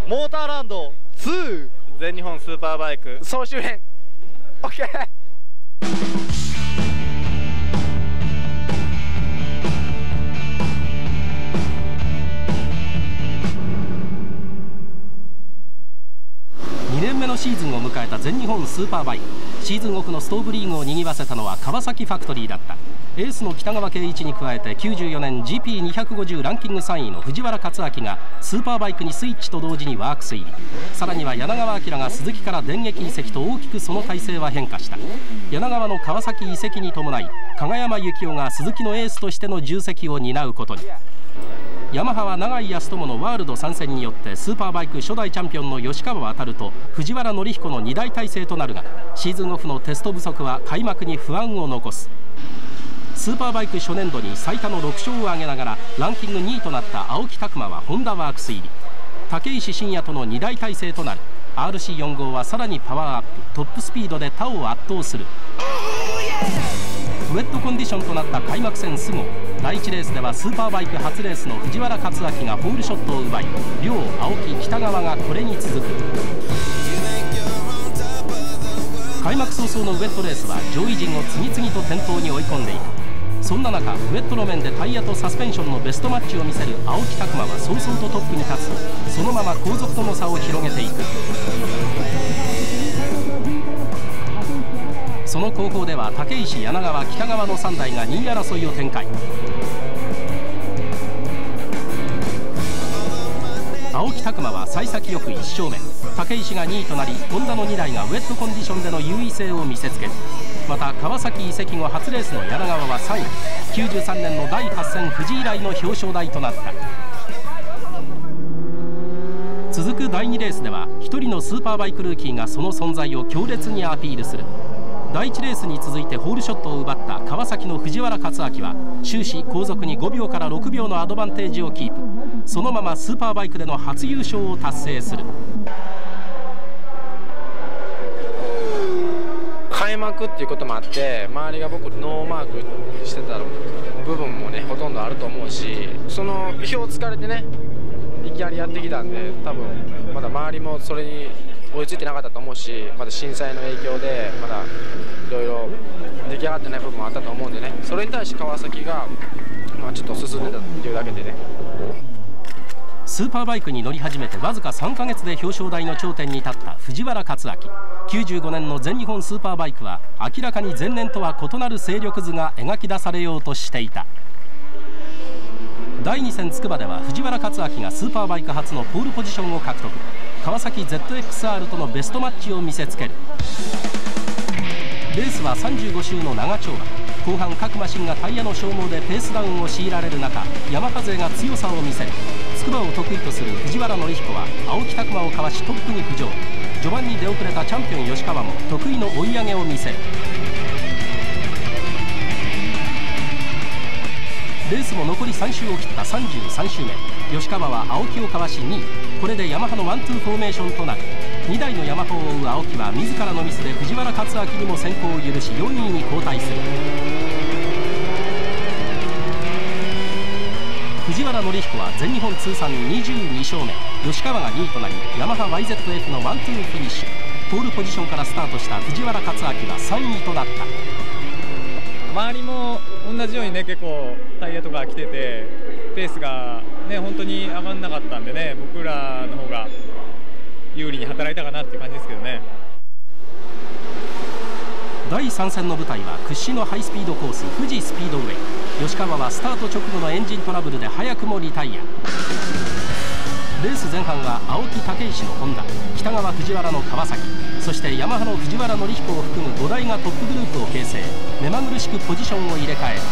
モーターランド2 全日本スーパーバイク総集編 OK。 2年目のシーズンを迎えた全日本スーパーバイク。シーズンオフのストーブリーグを賑わせたのは川崎ファクトリーだった。エースの北川圭一に加えて94年 GP250 ランキング3位の藤原克明がスーパーバイクにスイッチと同時にワークス入り、さらには柳川明が鈴木から電撃移籍と大きくその体制は変化した。柳川の川崎移籍に伴い加賀山幸雄が鈴木のエースとしての重責を担うことに。ヤマハは永井康友のワールド参戦によってスーパーバイク初代チャンピオンの吉川航と藤原紀彦の2大体制となるが、シーズンオフのテスト不足は開幕に不安を残す。スーパーバイク初年度に最多の6勝を挙げながらランキング2位となった青木拓磨はホンダワークス入り、竹石真也との2大体制となる RC4 号はさらにパワーアップ、トップスピードで他を圧倒する。ウェットコンディションとなった開幕戦スゴ、第1レースではスーパーバイク初レースの藤原克明がホールショットを奪い、両青木北川がこれに続く。開幕早々のウェットレースは上位陣を次々と転倒に追い込んでいく。そんな中ウェット路面でタイヤとサスペンションのベストマッチを見せる青木拓磨は早々とトップに立つと、そのまま後続との差を広げていく。その後方では竹石、柳川、北川の3台が2位争いを展開。青木拓磨は幸先よく1勝目、竹石が2位となりホンダの2台がウェットコンディションでの優位性を見せつける。また川崎移籍後初レースの柳川は3位、93年の第8戦富士以来の表彰台となった。続く第2レースでは1人のスーパーバイクルーキーがその存在を強烈にアピールする。第1レースに続いてホールショットを奪った川崎の藤原克明は終始後続に5秒から6秒のアドバンテージをキープ。そのままスーパーバイクでの初優勝を達成する。 開幕っていうこともあって周りが僕ノーマークしてた部分もねほとんどあると思うし、その意表をつかれてねいきなりやってきたんで、多分まだ周りもそれに追いついてなかったと思うし、まだ震災の影響でまだいろいろ出来上がってない部分もあったと思うんでね、それに対して川崎が、ちょっと進んでたっていうだけでね。 スーパーバイクに乗り始めてわずか3ヶ月で表彰台の頂点に立った藤原克明。95年の全日本スーパーバイクは明らかに前年とは異なる勢力図が描き出されようとしていた。第2戦つくばでは藤原克明がスーパーバイク初のポールポジションを獲得。川崎 ZXR とのベストマッチを見せつける。レースは35周の長丁場。後半各マシンがタイヤの消耗でペースダウンを強いられる中、ヤマハ勢が強さを見せる。つくばを得意とする藤原紀彦は青木拓磨をかわしトップに浮上。序盤に出遅れたチャンピオン吉川も得意の追い上げを見せる。レースも残り3周を切った33周目、吉川は青木をかわし2位。これでヤマハのワンツーフォーメーションとなる。2台のヤマハを追う青木は自らのミスで藤原克明にも先行を許し4位に後退する。藤原紀彦は全日本通算22勝目、吉川が2位となりヤマハ YZF のワンツーフィニッシュ。ポールポジションからスタートした藤原克明は3位となった。 周りも同じようにね結構タイヤとか来ててペースがね本当に上がらなかったんでね、僕らの方が有利に働いたかなっていう感じですけどね。 第3戦の舞台は屈指のハイスピードコース富士スピードウェイ。吉川はスタート直後のエンジントラブルで早くもリタイア。レース前半は青木武石のホンダ、北川藤原の川崎、そしてヤマハの藤原紀彦を含む5台がトップグループを形成。目まぐるしくポジションを入れ替える。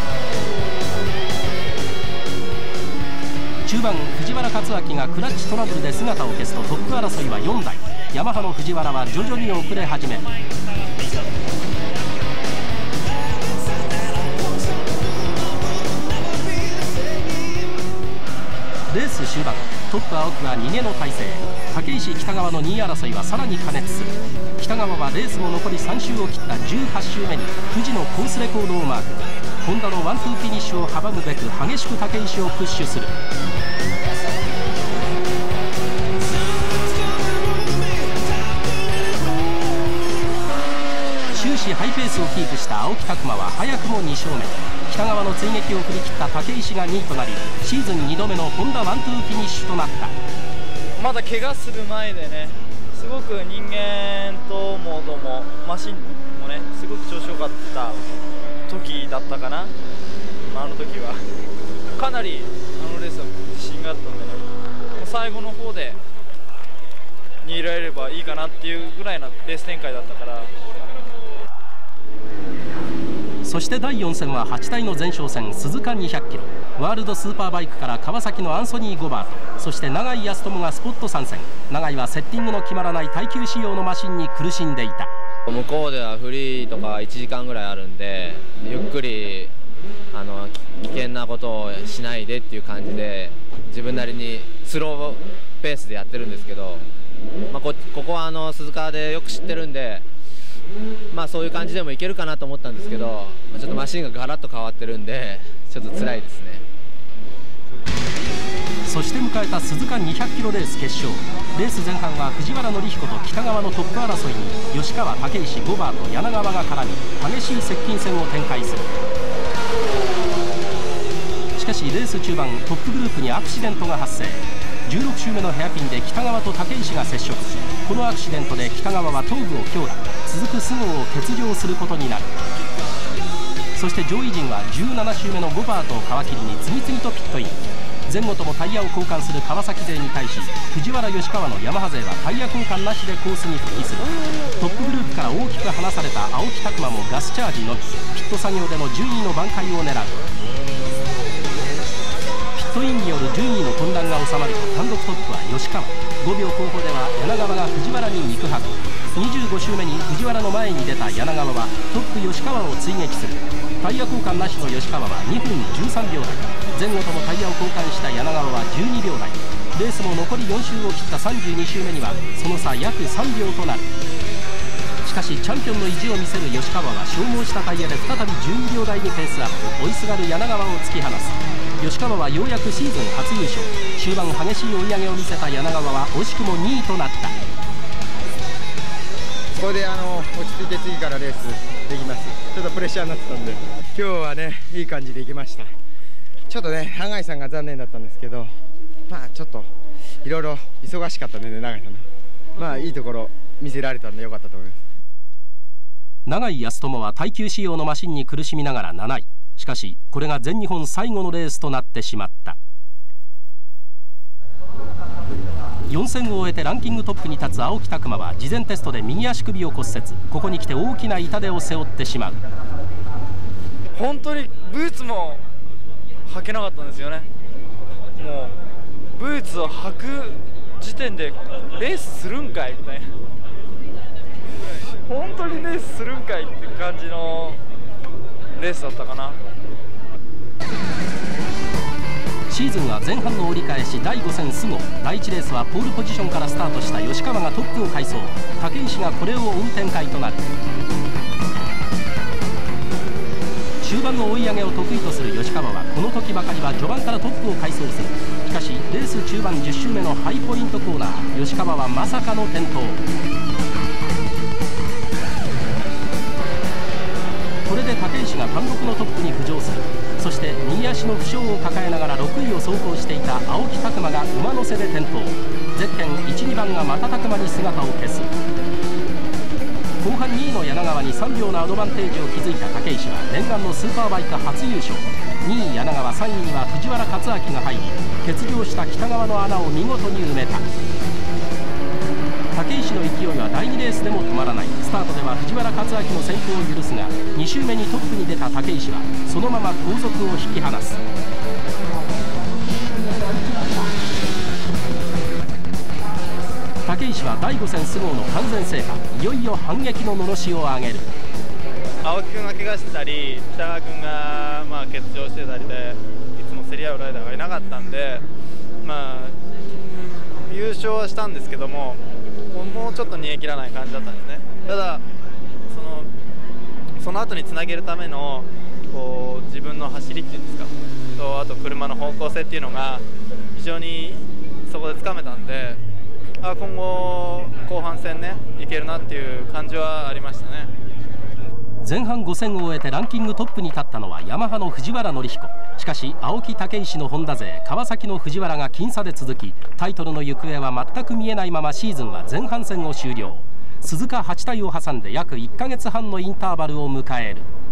中盤藤原克明がクラッチトラブルで姿を消すとトップ争いは4台。ヤマハの藤原は徐々に遅れ始める。レース終盤トップ青木は逃げの体勢。竹石北川の2位争いはさらに過熱する。北川はレースも残り3周を切った18周目に富士のコースレコードをマーク。ホンダのワンツーフィニッシュを阻むべく激しく竹石をプッシュする。 スをキープした青木拓磨は早くも2勝目。北川の追撃を振り切った武石が2位となり、シーズン2度目のホンダワンツーフィニッシュとなった。 まだ怪我する前でね、すごく人間とモードもマシンもね、すごく調子良かった時だったかな。あの時はかなりあのレースは自信があったんでね、最後の方でにいられればいいかなっていうぐらいのレース展開だったから。 そして第4戦は8体の前哨戦鈴鹿200キロ、ワールドスーパーバイクから川崎のアンソニー・ゴバート、そして永井康友がスポット参戦。永井はセッティングの決まらない耐久仕様のマシンに苦しんでいた。 向こうではフリーとか1時間ぐらいあるんで、ゆっくり危険なことをしないでっていう感じで自分なりにスローペースでやってるんですけど、ここは鈴鹿でよく知ってるんで、そういう感じでもいけるかなと思ったんですけど、ちょっとマシンがガラッと変わってるんでちょっと辛いですね。 そして迎えた鈴鹿200キロレース決勝。レース前半は藤原紀彦と北川のトップ争いに吉川、武石、ゴバート、柳川が絡み激しい接近戦を展開する。しかしレース中盤、トップグループにアクシデントが発生。16周目のヘアピンで北川と武石が接触。このアクシデントで北川は頭部を強打、続く菅生を欠場することになる。そして上位陣は17周目のゴバートを皮切りに次々とピットイン。前後ともタイヤを交換する川崎勢に対し、藤原吉川のヤマハ勢はタイヤ交換なしでコースに復帰する。トップグループから大きく離された青木拓磨もガスチャージのみ、ピット作業での順位の挽回を狙う。ピットインによる順位の混乱が収まると単独トップは吉川。5秒後方では柳川が藤原に肉薄。25周目に藤原の前に出た柳川はトップ吉川を追撃する。タイヤ交換なしの吉川は2分13秒台。前後ともタイヤを交換した柳川は12秒台。レースも残り4周を切った32周目にはその差約3秒となる。しかしチャンピオンの意地を見せる吉川は消耗したタイヤで再び12秒台にペースアップ。追いすがる柳川を突き放す。吉川はようやくシーズン初優勝。終盤激しい追い上げを見せた柳川は惜しくも2位となった。 ここで落ち着いて次からレースできます。ちょっとプレッシャーになってたんで、今日はねいい感じでいけました。ちょっとね永井さんが残念だったんですけど、ちょっといろいろ忙しかったんでね、永井さんのいいところ見せられたんでよかったと思います。 永井康友は耐久仕様のマシンに苦しみながら7位。しかしこれが全日本最後のレースとなってしまった。4戦を終えてランキングトップに立つ青木拓磨は事前テストで右足首を骨折。ここに来て大きな痛手を背負ってしまう。 本当にブーツも履けなかったんですよね。もうブーツを履く時点でレースするんかいみたいな、本当にレースするんかいって感じのレースだったかな。 シーズンは前半の折り返し第5戦スゴ。第1レースはポールポジションからスタートした吉川がトップを快走。武石がこれを追う展開となる。終盤の追い上げを得意とする吉川はこの時ばかりは序盤からトップを快走する。しかしレース中盤10周目のハイポイントコーナー、吉川はまさかの転倒。これで武石が単独のトップに浮上する。そして右足の負傷を抱えながら6位を走行していた青木拓磨が馬乗せで転倒。ゼッケン1、2番が瞬く間に姿を消す。後半2位の柳川に3秒のアドバンテージを築いた武石は念願のスーパーバイク初優勝。2位柳川、3位には藤原克明が入り、欠場した北川の穴を見事に埋めた。武石の勢いは第2レースでも止まらない。スタートでは藤原克明の先行を許すが、2周目にトップに出た武石はそのまま後続を引き離す。武石は第5戦スゴーの完全制覇。いよいよ反撃ののろしを上げる。 青木君が怪我してたり、北川君が欠場してたりで、いつも競り合うライダーがいなかったんで、優勝はしたんですけども、もうちょっと逃げ切らない感じだったんですね。ただその後につなげるための自分の走りっていうんですか、あと車の方向性っていうのが非常にそこでつかめたんで、今後後半戦ねいけるなっていう感じはありましたね。 前半5戦を終えてランキングトップに立ったのはヤマハの藤原紀彦。しかし青木武石のホンダ勢、川崎の藤原が僅差で続き、タイトルの行方は全く見えないままシーズンは前半戦を終了。鈴鹿8体を挟んで約1ヶ月半のインターバルを迎える。